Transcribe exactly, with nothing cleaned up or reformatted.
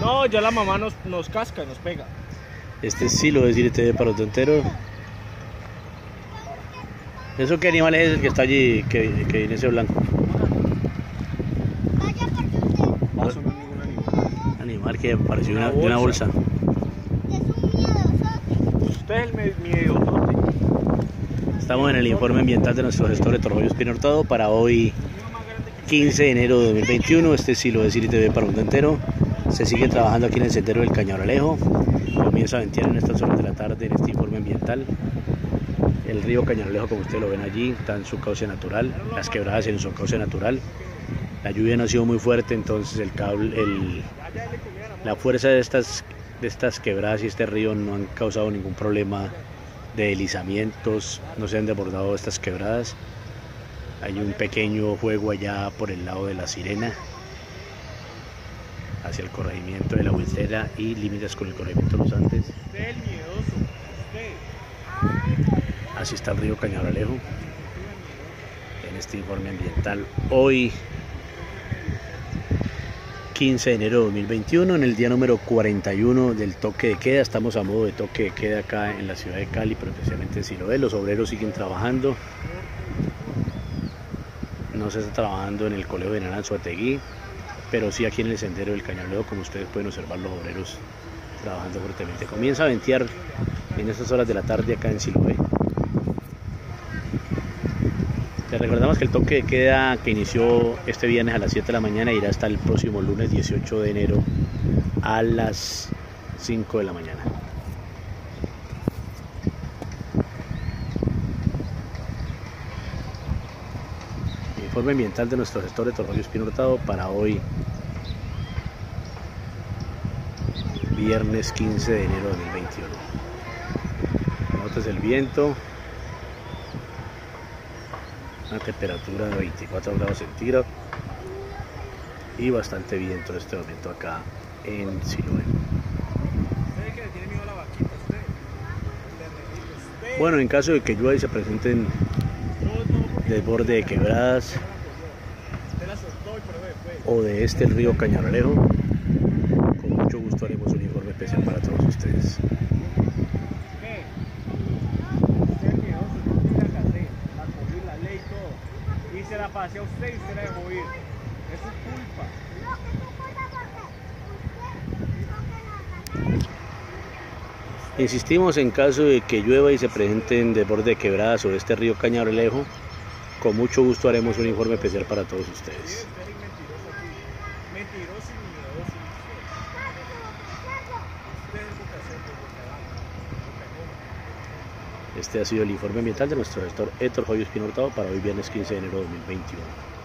No, ya la mamá nos, nos casca, nos pega. Este sí lo decir T V para los enteros. ¿Eso qué animal es el que está allí, que, que viene ese blanco? Vaya porque usted Eso no es ningún animal. Animal que pareció Una una, de una bolsa. es un miedosote. Usted es el miedosote. Estamos en el informe ambiental de nuestro gestor de Torroyo Espino Hurtado para hoy quince de enero de dos mil veintiuno. Este sí lo decir T V para un entero. Se sigue trabajando aquí en el sendero del Cañaralejo. Comienza a ventear en estas horas de la tarde en este informe ambiental. El río Cañaralejo, como ustedes lo ven allí, está en su cauce natural, las quebradas en su cauce natural. La lluvia no ha sido muy fuerte, entonces el cable, el, la fuerza de estas, de estas quebradas y este río no han causado ningún problema de deslizamientos, no se han desbordado estas quebradas. Hay un pequeño juego allá por el lado de la Sirena, hacia el corregimiento de la Huitera y límites con el corregimiento de los Andes. Usted es el miedoso. Usted. Así está el río Cañaralejo en este informe ambiental hoy quince de enero de dos mil veintiuno, en el día número cuarenta y uno del toque de queda. Estamos a modo de toque de queda acá en la ciudad de Cali, pero especialmente en Siloé. Los obreros siguen trabajando, no se está trabajando en el colegio de Naranzoategui, pero sí aquí en el sendero del Cañaralejo, como ustedes pueden observar, los obreros trabajando fuertemente. Comienza a ventear en estas horas de la tarde acá en Siloé. Les recordamos que el toque de queda que inició este viernes a las siete de la mañana irá hasta el próximo lunes dieciocho de enero a las cinco de la mañana. Informe ambiental de nuestro gestor de Torroyo Espino Hurtado para hoy viernes quince de enero de dos mil veintiuno. Notes el viento. Una temperatura de veinticuatro grados centígrados y bastante viento en este momento acá en Siloé. Bueno, en caso de que llueva y se presenten desborde de quebradas o de este río Cañaralejo, con mucho gusto haremos un informe especial para todos ustedes. Y se la pasé a usted y usted la dejó ir. Es su culpa. Insistimos, en caso de que llueva y se presenten desborde de quebradas sobre este río Cañaralejo, con mucho gusto haremos un informe especial para todos ustedes. Mentiroso y miedoso. Este ha sido el informe ambiental de nuestro gestor Héctor Joyo Espino Hurtado para hoy viernes quince de enero de dos mil veintiuno.